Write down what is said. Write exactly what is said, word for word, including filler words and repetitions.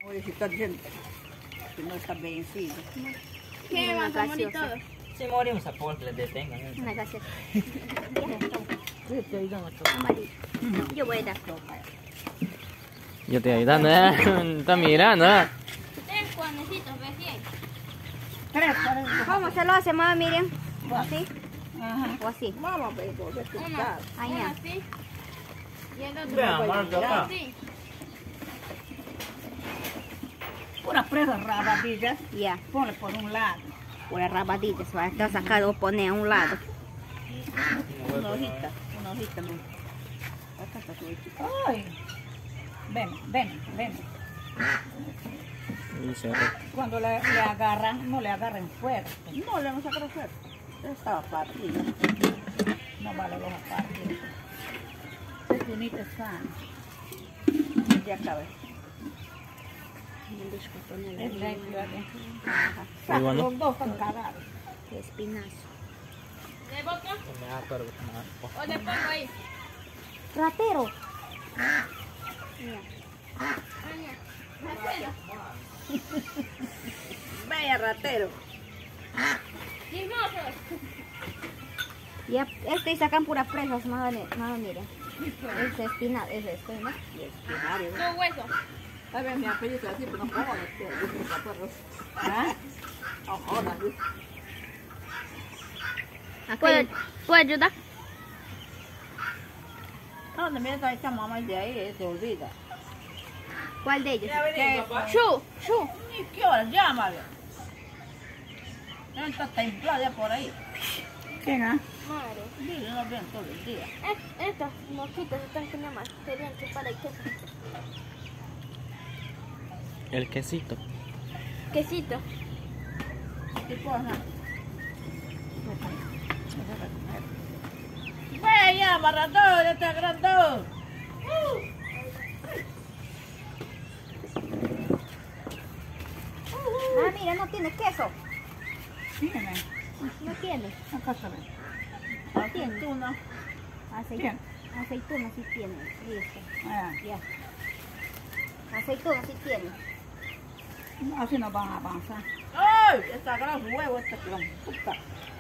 Oye, si está diciendo que no está vencido. ¿Qué más, bonito? Si morimos a por que les detengan. Una gaseosa. Sí, estoy ayudando a Amarillo. Yo voy a dar. Yo estoy ayudando, ¿eh? Está mirando, ¿eh? Tres cuernecitos recién. Tres, tres. ¿Cómo se lo hace, mamá Miriam? ¿Así? Ajá. ¿O así? Vamos a ver, por ver Uno, qué tal. ahí ya. así. Y el otro. Vean, Marta, acá. Así. Unas presas rabadillas, Ya. ponle por un lado. Una rabadita. Se va a estar sacado o poner a un lado. Una hojita, una hojita. ¿No? Acá está tu hojita. Ay. Ven, ven, ven. Y se re- Cuando le, le agarran, no le agarren fuerte. No le vamos a agarrar fuerte. Estaba partido. No vale los partidos. Es bonito, es sano. Ya acabé. Es limpio aquí. Ajá. Muy bueno. Los dos están cagados. Espinazo. ¿Le boto Me da pero me o le pongo ahí? Ratero. Vaya ratero. Chismosos. Ya, este sacan puras presas, mamá Miriam. Es espinazo, es esto, ¿no? Tu hueso. A ver, mi apellido así, pero no jodas, tío. Yo soy caparro. ¿Ah? No jodas, ¿sí? ¿Puedo, ¿Puedo ayudar? No, de mientras esta mamá de ahí, se olvida. ¿Cuál de ellos? ¿Qué? Shu, Shu. ¿Y qué horas? Llámale. Ya está templado ya por ahí. ¿Quién, ah? Madre. Dile, no ven todo el día. Eh, Estos mosquitos están que nada más querían chupar el queso. El quesito. Quesito. ¿Qué cosa? ¡Vaya, maratón! ¡Este agrandón! Ah, mira, no tiene queso. Tiene. No tiene. Acá se ve. No tiene. Aceituna. Aceituna. Aceituna sí tiene. Listo. Ah, Ya. Aceituna sí tiene. así no van a avanzar. ¡Ay! Está gran huevo este plan. Puta.